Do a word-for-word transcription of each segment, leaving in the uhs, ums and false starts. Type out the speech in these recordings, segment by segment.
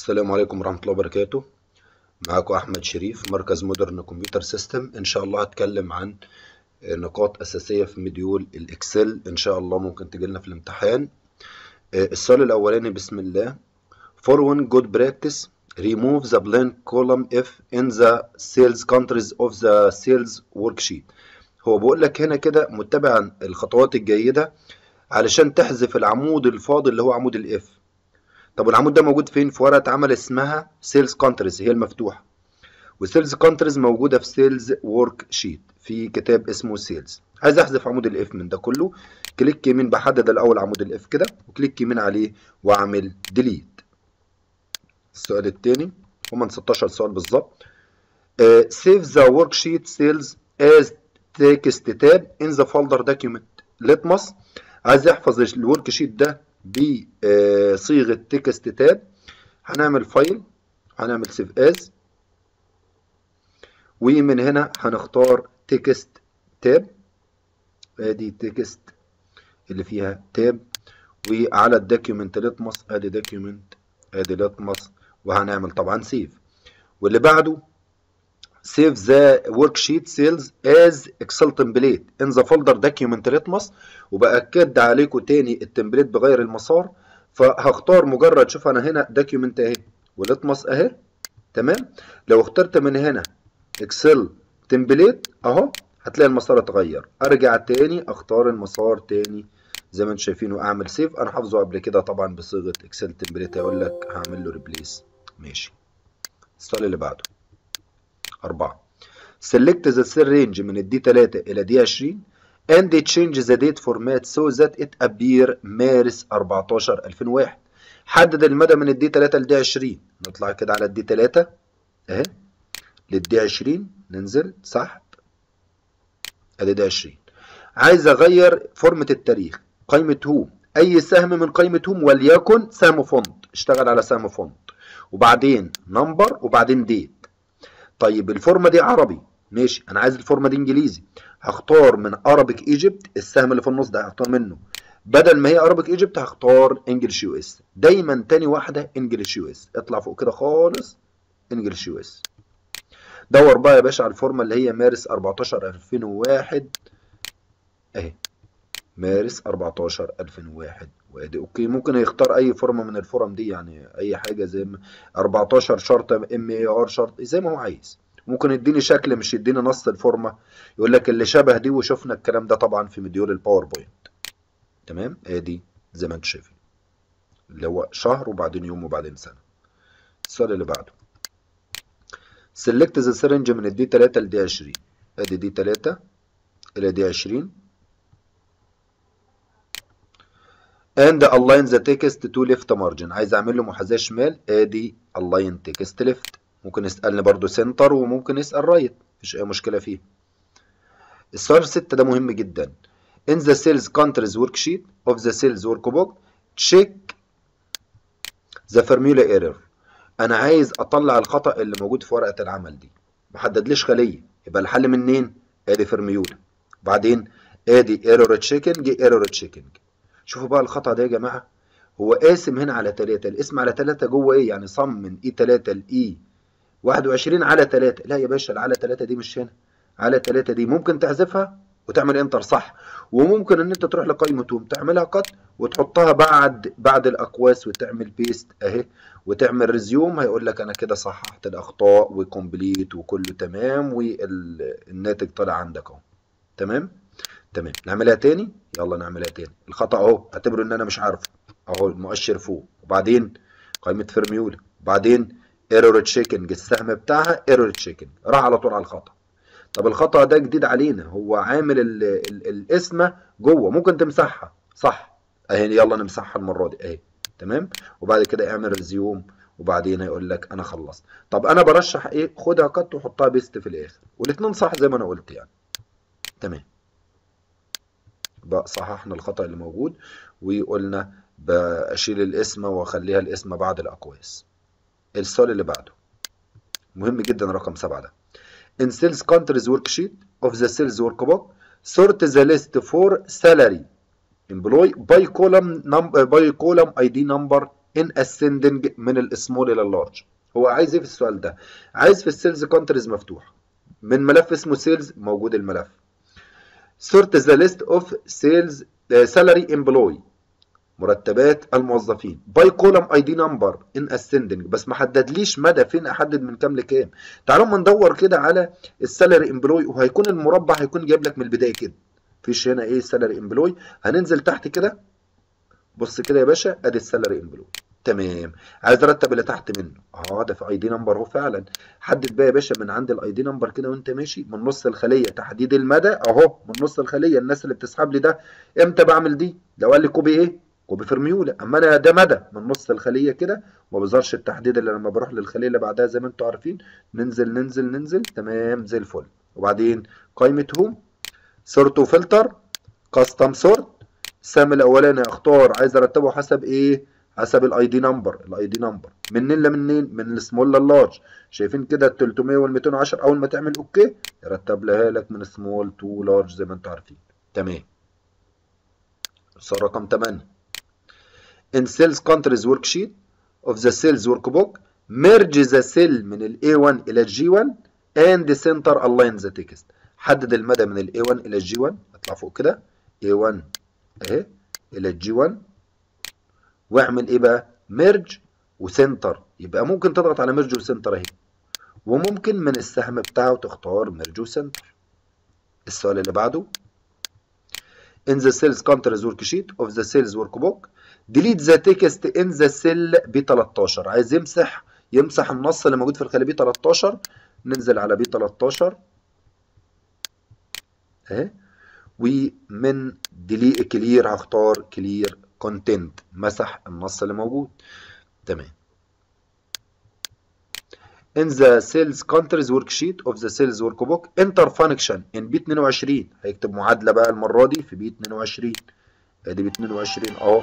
السلام عليكم ورحمة الله وبركاته. معاكم أحمد شريف، مركز مودرن كمبيوتر سيستم. إن شاء الله هتكلم عن نقاط أساسية في مديول الإكسل، إن شاء الله ممكن تجيلنا في الامتحان. السؤال الأولاني بسم الله. For one good practice, remove the blank column if in the sales countries of the sales worksheet. هو بيقول لك هنا كده متبعا الخطوات الجيدة علشان تحذف العمود الفاضي اللي هو عمود الإف. طب العمود ده موجود فين؟ في ورقة عمل اسمها سيلز كونتريز، هي المفتوحة، وسيلز كونتريز موجودة في سيلز ورك شيت في كتاب اسمه سيلز. عايز احذف عمود الاف من ده كله، كليك يمين بحدد الاول عمود الاف كده، وكليك يمين عليه واعمل ديليت. السؤال الثاني هما ستاشر سؤال بالظبط. سيف ذا ورك شيت سيلز از تكست تاب ان ذا فولدر دوكيومنت ليتمس. عايز يحفظ الورك شيت ده بصيغة تكست تاب. هنعمل فايل، هنعمل سيف از، ومن هنا هنختار تكست تاب. ادي تكست اللي فيها تاب، وعلى الدوكيومنت ليتمس ادي دوكيومنت ادي ليتمس، وهنعمل طبعا سيف. واللي بعده save the worksheet cells as excel template in the folder document litmus. وبأكد عليكم تاني التمبليت بغير المسار، فهختار مجرد، شوف انا هنا document اهي وليتمس اهي، تمام. لو اخترت من هنا اكسل تمبليت اهو هتلاقي المسار اتغير. ارجع تاني اختار المسار تاني زي ما انتم شايفين واعمل سيف. انا حافظه قبل كده طبعا بصيغه اكسل تمبليت، هيقول لك هعمل له ريبليس. ماشي. السؤال اللي بعده أربعة. select the cell range من الدي ثلاثة إلى دي عشرين and change the date format so that it appear مارس أربعتاشر ألفين وواحد. حدد المدى من الدي ثلاثة لدي عشرين. نطلع كده على الدي ثلاثة اهي للدي عشرين، ننزل سحب ادي دي عشرين. عايز اغير فورمة التاريخ، قائمة هوم، اي سهم من قائمة هوم وليكن سهم فونت، اشتغل على سهم فونت، وبعدين نمبر، وبعدين ديت. طيب الفورمه دي عربي، ماشي، انا عايز الفورمه دي انجليزي. هختار من ارابيك ايجيبت، السهم اللي في النص ده هختار منه، بدل ما هي ارابيك ايجيبت هختار انجلش يو اس. دايما تاني واحده انجلش يو اس، اطلع فوق كده خالص انجلش يو اس. دور بقى يا باشا على الفورمه اللي هي مارس أربعتاشر ألفين وواحد اهي، مارس أربعتاشر ألفين وواحد، وادي اوكي. ممكن يختار اي فورمه من الفورم دي، يعني اي حاجه زي أربعتاشر شرطه ام اي ار شرط زي ما هو عايز. ممكن يديني شكل مش يديني نص الفورمه، يقول لك اللي شبه دي، وشفنا الكلام ده طبعا في مديول الباوربوينت. تمام، ادي زي ما انتم شايفين اللي هو شهر وبعدين يوم وبعدين سنه. السؤال اللي بعده سيلكت ذا سيرنج من الدي ثلاثة لدي عشرين. ادي دي ثلاثة الى دي عشرين and align the text to left margin. عايز اعمل له محاذاة شمال، ادي align text left. ممكن يسألني برضو سنتر، وممكن يسأل رايت، مفيش اي مشكلة فيه. السؤال ستة ده مهم جدا. in the sales countries worksheet of the sales workbook check the formula error. انا عايز اطلع الخطأ اللي موجود في ورقة العمل دي، محددليش خلية، يبقى الحل منين؟ ادي فورميولا، وبعدين ادي ايرور تشيكنج ايرور تشيكنج. شوفوا بقى الخطأ ده يا جماعة، هو قاسم هنا على ثلاثة، الاسم على ثلاثة جوه ايه؟ يعني صم من اي ثلاثة لاي واحد وعشرين على ثلاثة. لا يا باشا، على ثلاثة دي مش هنا، على ثلاثة دي ممكن تحذفها وتعمل انتر صح، وممكن ان انت تروح لقائمة توم تعملها قط وتحطها بعد بعد الاقواس وتعمل بيست اهي، وتعمل ريزيوم، هيقول لك انا كده صححت الاخطاء وكومبليت وكله تمام، والناتج طلع عندك اهو. تمام تمام. نعملها تاني، يلا نعملها تاني. الخطأ اهو، اعتبره ان انا مش عارفه اهو، المؤشر فوق، وبعدين قائمة فورميولا، وبعدين ايرور تشيكنج، السهم بتاعها ايرور تشيكنج، راح على طول على الخطأ. طب الخطأ ده جديد علينا، هو عامل ال ال الاسم جوه، ممكن تمسحها صح اهي، يلا نمسحها المرة دي اهي. تمام، وبعد كده اعمل ريزيوم، وبعدين هيقول لك انا خلصت. طب انا برشح ايه؟ خدها كت وحطها بيست في الاخر، والاثنين صح زي ما انا قلت يعني. تمام، بقى صححنا الخطأ اللي موجود، وقلنا بشيل الاسم واخليها الاسم بعد الاقواس. السؤال اللي بعده مهم جدا، رقم سبعة ده. In sales countries worksheet of the sales workbook sort the list for salary employee by column number by column اي دي number ان اسندنج من السمول الى اللارج. هو عايز ايه في السؤال ده؟ عايز في السيلز كونتريز مفتوح من ملف اسمه سيلز، موجود الملف. sort the list of sales salary employee، مرتبات الموظفين، باي كولم اي دي نمبر ان اسندنج، بس ما حددليش مدى فين احدد من كام لكام. تعالوا ما ندور كده على السالري امبلوي، وهيكون المربع هيكون جايب لك من البدايه كده. مفيش هنا ايه السالري امبلوي. هننزل تحت كده، بص كده يا باشا، ادي السالري امبلوي. تمام. عايز ارتب اللي تحت منه، اه ده في اي دي نمبر اهو فعلا. حدد بقى يا باشا من عند الاي دي نمبر كده وانت ماشي من نص الخليه، تحديد المدى اهو من نص الخليه. الناس اللي بتسحب لي ده امتى بعمل دي؟ لو قال لي كوبي ايه؟ كوبي فرميولا. اما انا ده مدى من نص الخليه كده، ما بظهرش التحديد الا لما بروح للخليه اللي بعدها زي ما انتم عارفين. ننزل ننزل ننزل، تمام زي الفل. وبعدين قائمه هوم، سورت وفلتر، كاستم سورت. السهم الاولاني اختار عايز ارتبه حسب ايه؟ حسب الاي دي نمبر. الاي دي نمبر منين لمنين؟ من السمول لللارج. شايفين كده ال تلتمية وال مئتين وعشرة، اول ما تعمل اوكي يرتب لها لك من سمول تو لارج زي ما انتم عارفين. تمام. صار رقم تمانية. in sales countries worksheet of the sales workbook merge the cell من ال إيه واحد الى ال جي واحد and center align the text. حدد المدى من ال إيه واحد الى ال جي واحد، اطلع فوق كده إيه واحد اهي الى الجي واحد، واعمل ايه بقى؟ ميرج وسنتر. يبقى ممكن تضغط على ميرج وسنتر اهي، وممكن من السهم بتاعه تختار ميرج وسنتر. السؤال اللي بعده in the sales countries worksheet of the sales workbook delete the text in the cell بي تلتاشر. عايز يمسح يمسح النص اللي موجود في الخليه بي تلتاشر. ننزل على بي تلتاشر اهي، ومن ديلي كلير هختار كلير كونتنت، مسح النص اللي موجود. تمام. in the sales countries worksheet of the sales workbook enter function in بي اتنين وعشرين. هيكتب معادله بقى المره دي في بي اتنين وعشرين. ادي بي اتنين وعشرين اهو،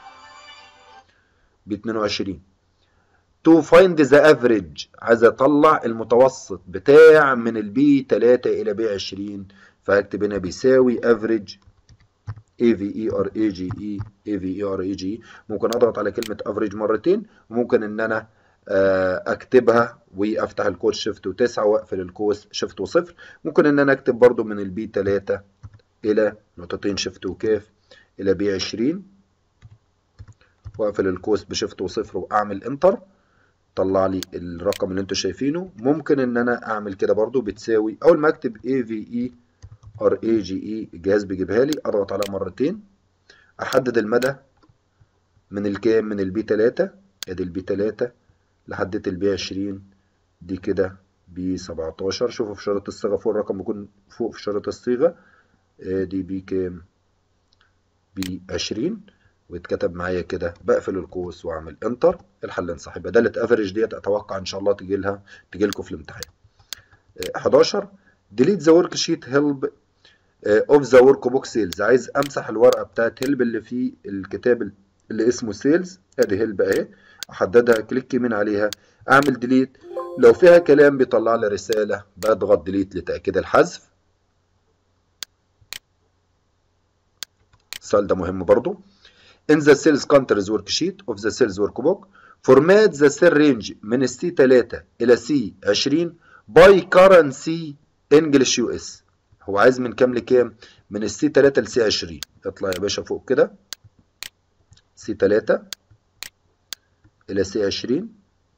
بي اتنين وعشرين to find the average. عايز اطلع المتوسط بتاع من البي تلاتة الى بي عشرين، فهكتب هنا بيساوي average اي في اي ار اي جي اي اي في اي ار اي جي. ممكن اضغط على كلمه افريج مرتين، وممكن ان انا اكتبها وافتح الكوس شيفت وتسعة واقفل الكوس شيفت وصفر. ممكن ان انا اكتب برضو من البي تلاتة الى نقطتين شيفت وكاف الى بي عشرين، واقفل الكوس بشيفت وصفر واعمل انتر، طلع لي الرقم اللي انتوا شايفينه. ممكن ان انا اعمل كده برضو بتساوي، اول ما اكتب اي في اي ار اي جي اي الجهاز بيجيبها لي، اضغط عليها مرتين، احدد المدى من الكام؟ من البي تلاتة، ادي البي تلاتة لحدت البي عشرين، دي كده بي سبعتاشر. شوفوا في شريط الصيغه فوق الرقم بيكون فوق في شريط الصيغه، ادي بي كام؟ بي عشرين، واتكتب معايا كده. بقفل القوس واعمل انتر، الحل انصح. يبقى داله افريج ديت اتوقع ان شاء الله تجي لها تجي لكم في الامتحان. حداشر delete the worksheet help of the workbook sales. عايز امسح الورقه بتاعت هيلب اللي في الكتاب اللي اسمه سيلز. ادي هيلب اهي، احددها، كليك يمين عليها، اعمل ديليت. لو فيها كلام بيطلع لي رساله، بضغط ديليت لتاكيد الحذف. السؤال ده مهم برضو. in the sales countries worksheet of the sales workbook format the cell range من السي تلاتة الى سي عشرين by currency English يو اس. هو عايز من كام لكام؟ من السي تلاتة لسي عشرين. اطلع يا باشا فوق كده، سي تلاتة الى سي عشرين،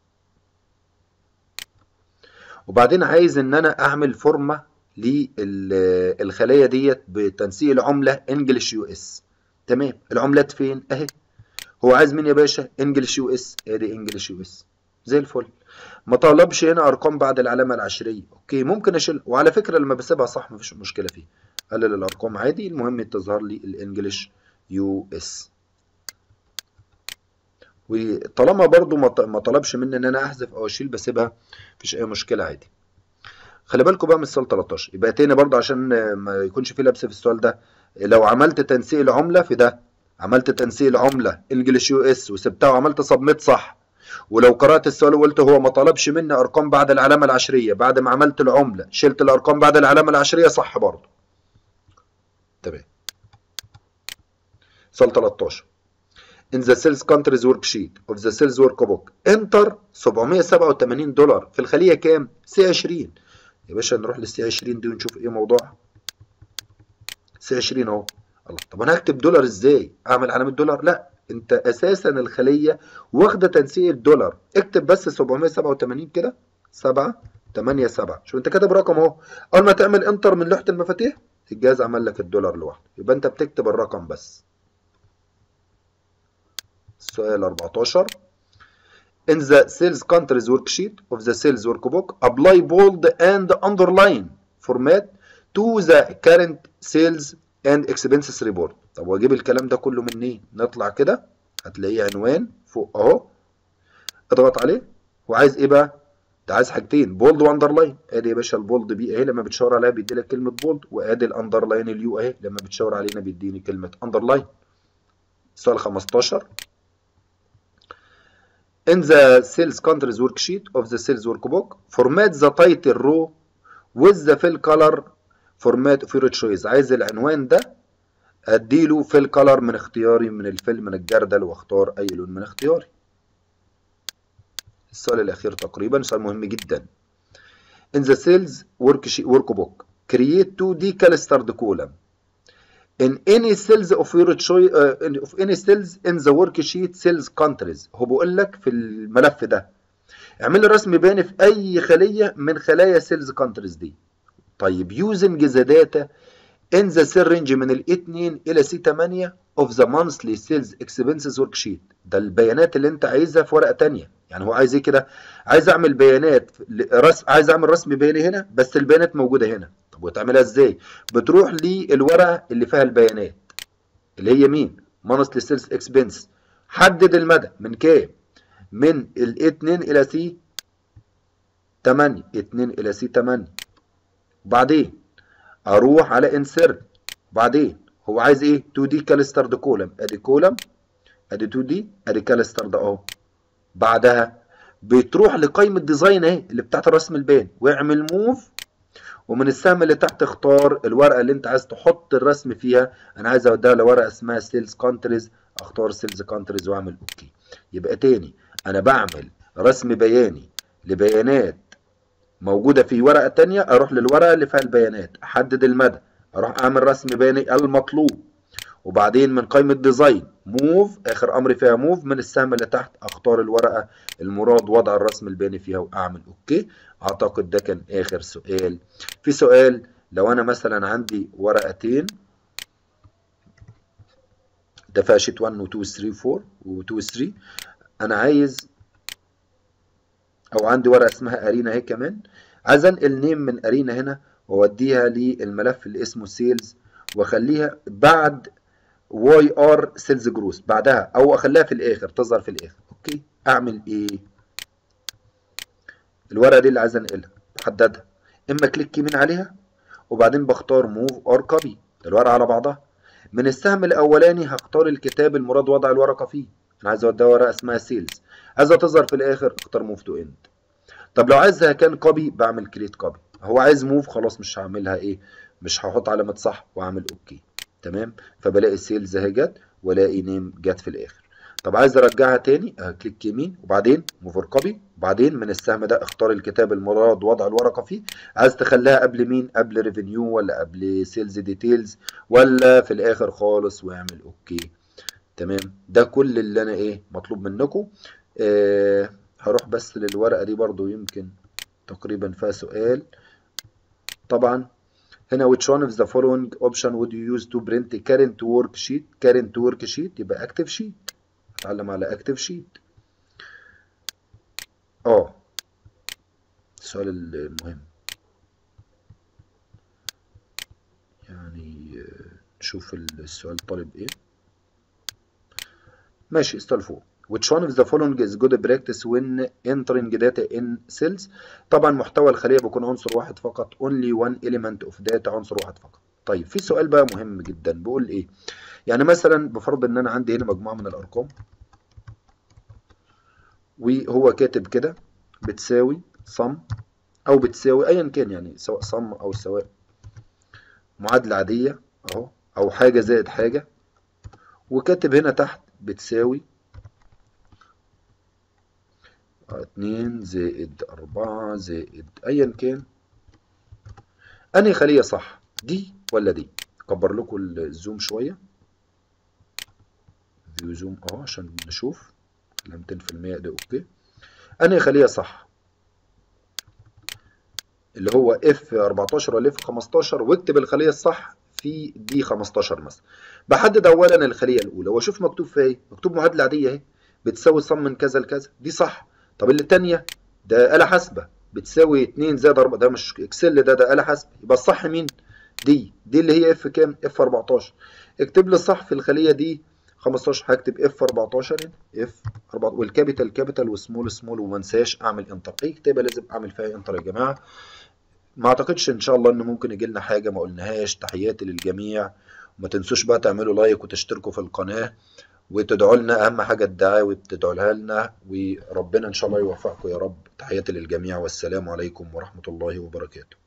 وبعدين عايز ان انا اعمل فورمه للخلايا ديت بتنسيق العمله انجلش يو اس. تمام. العملات فين؟ اهي. هو عايز مين يا باشا؟ انجلش يو اس، ادي انجلش يو اس زي الفل. ما طلبش هنا ارقام بعد العلامه العشريه، اوكي ممكن اشيل. وعلى فكره لما بسيبها صح مفيش مشكله فيه، قلل الارقام عادي، المهم تظهر لي الانجلش يو اس. وطالما برضو ما طلبش مني ان انا احذف او اشيل، بسيبها مفيش اي مشكله عادي. خلي بالكم بقى من السؤال تلتاشر. يبقى تاني برضو عشان ما يكونش فيه لبس في السؤال ده، لو عملت تنسيق العمله في ده، عملت تنسيق العمله انجلش يو اس وسبتها وعملت سبميت صح، ولو قرات السؤال وقلت هو ما طلبش مني ارقام بعد العلامه العشريه، بعد ما عملت العمله شلت الارقام بعد العلامه العشريه، صح برضو. تمام. سؤال تلتاشر in the sales countries worksheet of the sales workbook enter سبعمية وسبعة وتمانين دولار في الخلية كام؟ سي عشرين. يا باشا نروح للسي عشرين دي ونشوف ايه موضوعها. سي عشرين اهو. الله، طب انا هكتب دولار ازاي؟ اعمل علامة دولار؟ لا، انت اساسا الخلية واخدة تنسيق الدولار، اكتب بس سبعمية وسبعة وتمانين كده، سبعة تمانية سبعة، شوف انت كاتب رقم اهو، اول ما تعمل انتر من لوحة المفاتيح الجهاز عمل لك الدولار لوحده، يبقى انت بتكتب الرقم بس. السؤال أربعتاشر in the sales countries worksheet of the sales workbook apply bold and underline format to the current sales and expenses report. طب واجيب الكلام ده كله منين؟ نطلع كده هتلاقيه عنوان فوق اهو، اضغط عليه. وعايز ايه بقى؟ ده عايز حاجتين، بولد واندرلاين. ادي يا باشا البولد بي اهي، لما بتشاور عليها بيدي لك كلمه بولد، وادي الاندرلاين اليو اهي، لما بتشاور علينا بيديني كلمه اندرلاين. سؤال خمستاشر in the sales countries worksheet of the sales workbook format the title row with the fill color format of your choice. عايز العنوان ده اديله fill color من اختياري، من الفيل من الجردل، واختار اي لون من اختياري. السؤال الاخير تقريبا سؤال مهم جدا. in the sales workbook create two D clustered column in any cells of your choice uh, of any cells in the worksheet sales countries. هو بيقول لك في الملف ده اعمل لي رسم بياني في اي خليه من خلايا سيلز كانتريز دي. طيب using the data in the cell range من ال اتنين الى سي تمانية of the monthly sales expenses worksheet. ده البيانات اللي انت عايزها في ورقه ثانيه. يعني هو عايز ايه كده؟ عايز اعمل بيانات رسم، عايز اعمل رسم بياني هنا بس البيانات موجوده هنا. طب وتعملها ازاي؟ بتروح للورقه اللي فيها البيانات اللي هي مين؟ monthly sales expense. حدد المدى من كام؟ من ال اتنين الى سي تمانية، اتنين الى سي تمانية. وبعدين اروح على انسيرت. بعدين هو عايز ايه؟ تو دي كالسترد كولم، ادي كولم، ادي تو دي، ادي كالسترد اهو. بعدها بتروح لقائمه ديزاين اهي اللي بتاعت الرسم البياني، واعمل موف، ومن السهم اللي تحت اختار الورقه اللي انت عايز تحط الرسم فيها. انا عايز اوديها لورقه اسمها سيلز كانتريز، اختار سيلز كانتريز واعمل اوكي. يبقى تاني انا بعمل رسم بياني لبيانات موجوده في ورقه تانية، اروح للورقه اللي فيها البيانات، احدد المدى، اروح اعمل رسم بياني المطلوب، وبعدين من قائمه ديزاين موف، اخر امر فيها موف، من السهم اللي تحت اختار الورقه المراد وضع الرسم البياني فيها واعمل اوكي. اعتقد ده كان اخر سؤال. في سؤال لو انا مثلا عندي ورقتين، ده فيها شيت واحد و اتنين و تلاتة و اربعة و اتنين و تلاتة، انا عايز، او عندي ورقه اسمها ارينا اهي كمان، عايز انقل نيم من ارينا هنا واوديها للملف اللي اسمه سيلز، واخليها بعد واي ار سيلز جروس بعدها، او اخليها في الاخر تظهر في الاخر. اوكي، اعمل ايه؟ الورقه دي اللي عايز انقلها بحددها، اما كليك يمين عليها وبعدين بختار موف اور كوبي الورقه على بعضها. من السهم الاولاني هختار الكتاب المراد وضع الورقه فيه، انا عايز اوديها ورقه اسمها سيلز، عايزها تظهر في الاخر اختار موف تو اند. طب لو عايزها كان كوبي بعمل كريت كوبي، هو عايز موف خلاص مش هعملها ايه، مش هحط علامه صح واعمل اوكي. تمام، فبلاقي سيلز اهي جت والاقي نيم جت في الاخر. طب عايز ارجعها تاني، هكليك يمين وبعدين موف اور كوبي، وبعدين من السهم ده اختار الكتاب المراد وضع الورقه فيه، عايز تخليها قبل مين؟ قبل ريفينيو ولا قبل سيلز ديتيلز ولا في الاخر خالص، واعمل اوكي. تمام، ده كل اللي انا ايه مطلوب منكم. آه هروح بس للورقه دي برضو يمكن تقريبا فيها سؤال. طبعا هنا which one of the following option would you use to print current worksheet؟ current worksheet يبقى active sheet، هتعلم على active sheet. اه السؤال المهم يعني نشوف السؤال طالب ايه. ماشي، استال فوق which one of the following is good practice when entering data in cells؟ طبعا محتوى الخلية بيكون عنصر واحد فقط، only one element of data، عنصر واحد فقط. طيب في سؤال بقى مهم جدا بيقول ايه؟ يعني مثلا بفرض ان انا عندي هنا مجموعة من الارقام وهو كاتب كده بتساوي sum او بتساوي ايا كان، يعني سواء sum او سواء معادلة عادية اهو، او حاجة زائد حاجة، وكاتب هنا تحت بتساوي اتنين زائد أربعة زائد أيا كان. أنهي خلية صح؟ دي ولا دي؟ أكبر لكم الزوم شوية. فيو زوم أهو عشان نشوف. ميتين في المية ده أوكي. أنهي خلية صح؟ اللي هو اف أربعتاشر ولا اف خمستاشر، واكتب الخلية الصح في دي خمستاشر مثلا. بحدد أولا الخلية الأولى وأشوف مكتوب فيها إيه؟ مكتوب معادلة عادية أهي بتساوي صم من كذا لكذا، دي صح. طب اللي التانية ده آلة حاسبة بتساوي اتنين زائد أربعة، ده مش اكسل، ده ده آلة حاسبة، يبقى الصح مين؟ دي دي اللي هي اف كام؟ اف أربعتاشر. اكتب لي الصح في الخلية دي خمستاشر، هكتب اف أربعتاشر هنا اف أربعة والكابيتال كابيتال وسمول سمول، وما انساش اعمل انتر. اي كتابة لازم اعمل فيها انتر يا جماعة. ما اعتقدش ان شاء الله ان ممكن يجي لنا حاجة ما قلناهاش. تحياتي للجميع، وما تنسوش بقى تعملوا لايك وتشتركوا في القناة وتدعوا لنا. اهم حاجة الدعاوي بتدعوا لنا، وربنا ان شاء الله يوفقكم يا رب. تحياتي للجميع والسلام عليكم ورحمة الله وبركاته.